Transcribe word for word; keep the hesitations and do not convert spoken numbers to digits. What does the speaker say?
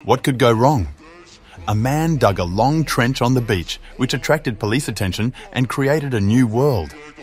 What could go wrong? A man dug a long trench on the beach, which attracted police attention and created a new world.